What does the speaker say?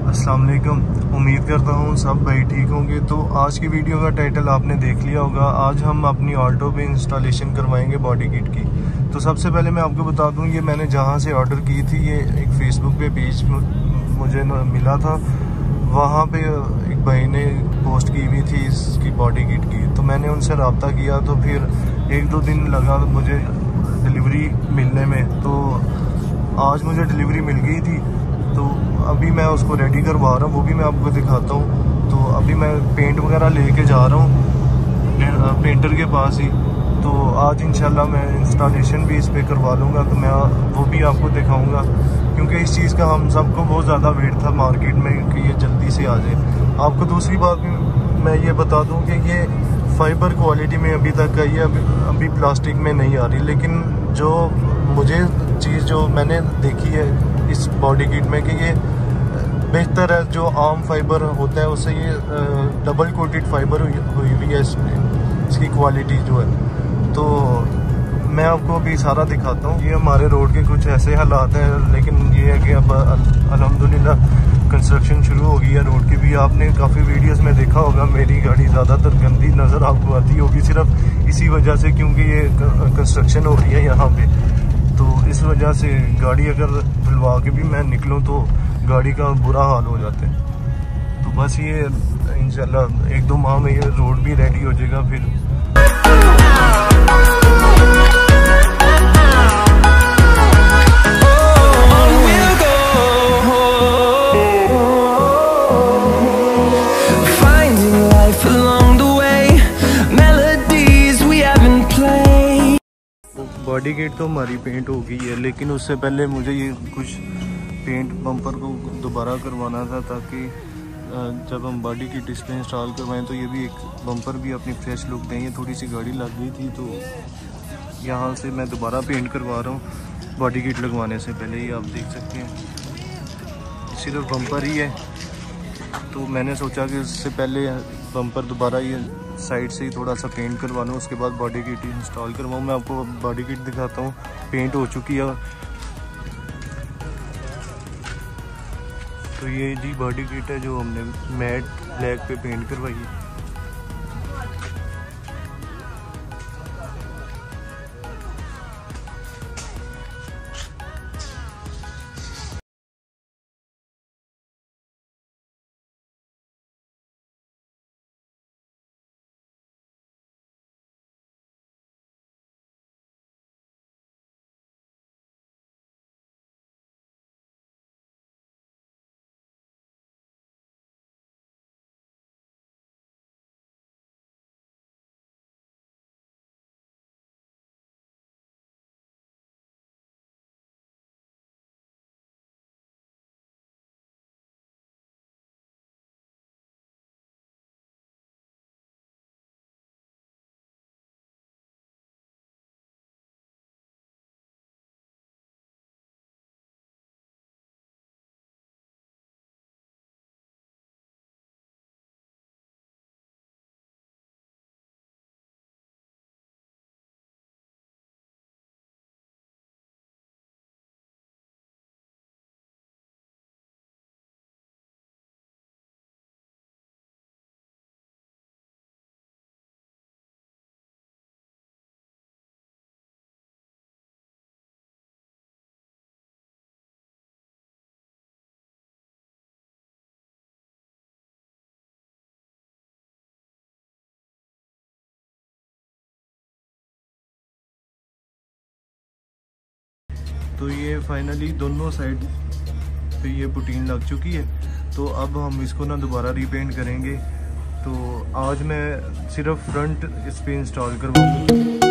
अस्सलाम वालेकुम। उम्मीद करता हूँ सब भाई ठीक होंगे। तो आज की वीडियो का टाइटल आपने देख लिया होगा। आज हम अपनी ऑल्टो पे इंस्टॉलेशन करवाएंगे बॉडी किट की। तो सबसे पहले मैं आपको बता दूँ, ये मैंने जहाँ से ऑर्डर की थी, ये एक फेसबुक पे पेज मुझे मिला था। वहाँ पे एक भाई ने पोस्ट की हुई थी इसकी बॉडी किट की। तो मैंने उनसे रब्ता किया, तो फिर 1-2 दिन लगा मुझे डिलीवरी मिलने में। तो आज मुझे डिलीवरी मिल गई थी। तो अभी मैं उसको रेडी करवा रहा हूँ, वो भी मैं आपको दिखाता हूँ। तो अभी मैं पेंट वगैरह लेके जा रहा हूँ पेंटर के पास ही। तो आज इंशाल्लाह मैं इंस्टॉलेशन भी इस पे करवा लूँगा। तो मैं वो भी आपको दिखाऊँगा, क्योंकि इस चीज़ का हम सबको बहुत ज़्यादा वेट था मार्केट में कि ये जल्दी से आ जाए। आपको दूसरी बात मैं ये बता दूँ कि ये फाइबर क्वालिटी में अभी तक आई है, अभी प्लास्टिक में नहीं आ रही। लेकिन जो मुझे चीज़ जो मैंने देखी है इस बॉडी किट में कि ये बेहतर है, जो आम फाइबर होता है उससे ये डबल कोटेड फाइबर हुई हुई है इसमें, इसकी क्वालिटी जो है। तो मैं आपको अभी सारा दिखाता हूँ। ये हमारे रोड के कुछ ऐसे हालात हैं, लेकिन ये है कि अब अल्हम्दुलिल्लाह कंस्ट्रक्शन शुरू हो गई है रोड की भी। आपने काफ़ी वीडियोस में देखा होगा मेरी गाड़ी ज़्यादातर गंदी नज़र आपको आती होगी, सिर्फ इसी वजह से क्योंकि ये कंस्ट्रक्शन हो रही है यहाँ पे। तो इस वजह से गाड़ी अगर धुलवा के भी मैं निकलूँ तो गाड़ी का बुरा हाल हो जाता है। तो बस ये इंशाल्लाह 1-2 माह में ये रोड भी रेडी हो जाएगा फिर। बॉडी किट तो हमारी पेंट हो गई है, लेकिन उससे पहले मुझे ये कुछ पेंट बम्पर को दोबारा करवाना था, ताकि जब हम बॉडी किट इस पर इंस्टॉल करवाएं तो ये भी एक बम्पर भी अपनी फ्रेश लुक दें। ये थोड़ी सी गाड़ी लग गई थी, तो यहाँ से मैं दोबारा पेंट करवा रहा हूँ बॉडी किट लगवाने से पहले। ये आप देख सकते हैं सिर्फ बम्पर ही है। तो मैंने सोचा कि उससे पहले बम्पर दोबारा ये साइड से ही थोड़ा सा पेंट करवा लूँ, उसके बाद बॉडी किट इंस्टॉल करवाऊँ। मैं आपको बॉडी किट दिखाता हूँ, पेंट हो चुकी है। तो ये जी बॉडी किट है जो हमने मैट ब्लैक पे पेंट करवाई है। तो ये फाइनली दोनों साइड पे ये पुटीन लग चुकी है। तो अब हम इसको ना दोबारा रीपेंट करेंगे। तो आज मैं सिर्फ फ्रंट इस पे इंस्टॉल करवाऊंगा।